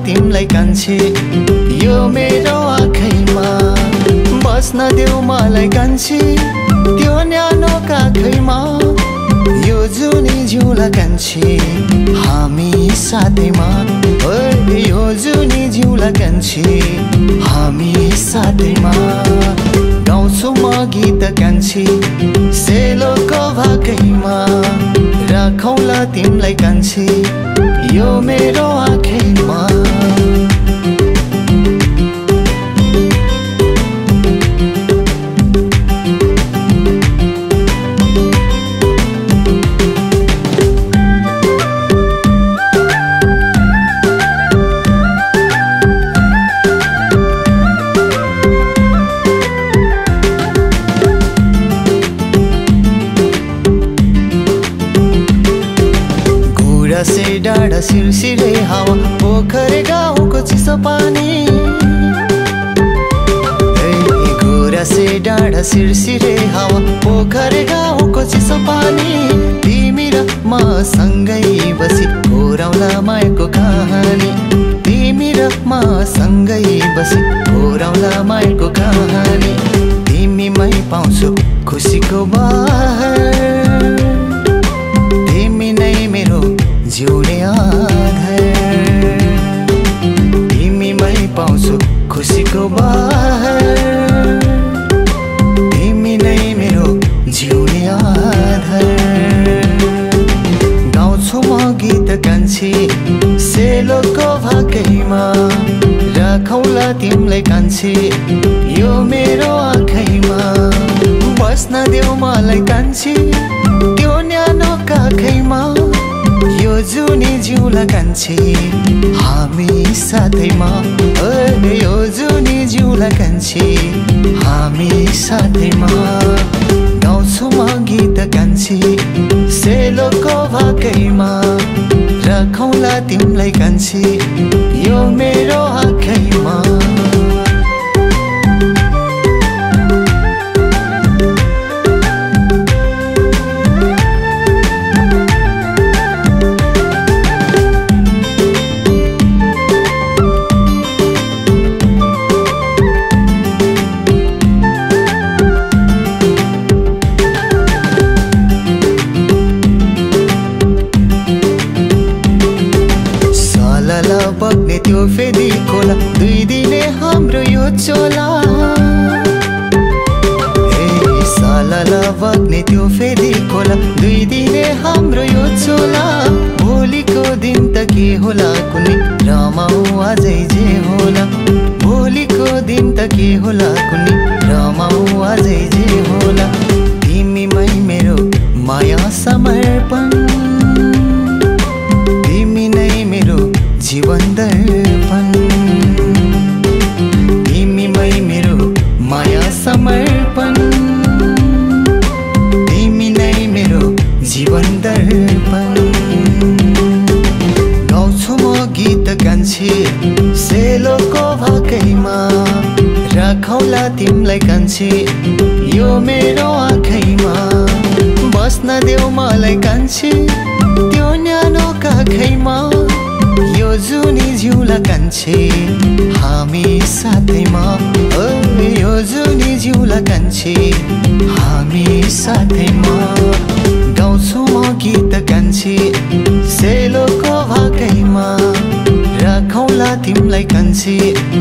तिमलाई कान्छे यो मेरो आँखैमा बस्न देऊ मलाई कान्छे त्यो न्यानो काखैमा यो जुनी जिउला कान्छे हामी साथैमा यो जुनी जिउला कान्छे हामी साथैमा गाउँछु म गीत कान्छे सेलोको भाकैमा राखौँला तिमलाई कान्छे यो मेरो आँखैमा से डाँडा सिरसिरे हावा पोखरे गाउँको चिसो पानी घुरा से डाँडा सिरसिरे हावा पोखरे गाउँको चिसो पानी तिमी र म सँगै बसी घोराउला मायाको कहानी तिमी र म सँगै बसी घोराउला मायाको कहानी तिमीमै पाउँछु खुसीको बहार तिमी नै मेरो जिउने आधार तिमीमै पाउँछु खुसीको बहार तिमी नै मेरो जिउने आधार गाउँछु म गीत कान्छे सेलोको भाकैमा राखौँला तिमलाई कान्छे यो मेरो आँखैमा बस्न देऊ मलाई कान्छे त्यो न्यानो काखैमा यो जुनी जिउला कान्छे हामी साथैमा यो जुनी जिउला कान्छे हामी साथैमा गाउँछु म गीत कान्छे सेलोको भाकैमा राखौँला तिमलाई कान्छे यो मेरो आँखैमा बग्ने त्यो फेदी खोला दुई दिने हाम्रो यो चोला सालाला बग्ने त्यो फेदी खोला दुई दिने हाम्रो यो चोला भोलिको दिन त के होला कुनै रमाऊ आजै जे होला भोलिको दिन त के होला कुनै रमाऊ आजै जे होला तिमीमै मेरो माया समर्पण तिमी नै मेरो जीवन दर्पण तिमीमै मेरो माया समर्पण तिमी नै मेरो जीवन दर्पण गाउँछु म गीत कान्छे सेलोको भाकैमा राखौँला तिमलाई कान्छे यो मेरो आँखैमा बस्न देऊ मलाई कान्छे त्यो न्यानो काखैमा यो जुनी जिउला कान्छे हामी साथैमा यो जुनी जिउला कान्छे हामी साथैमा गाउँछु म गीत कान्छे सेलोको भाकैमा राखौँला तिमलाई कान्छे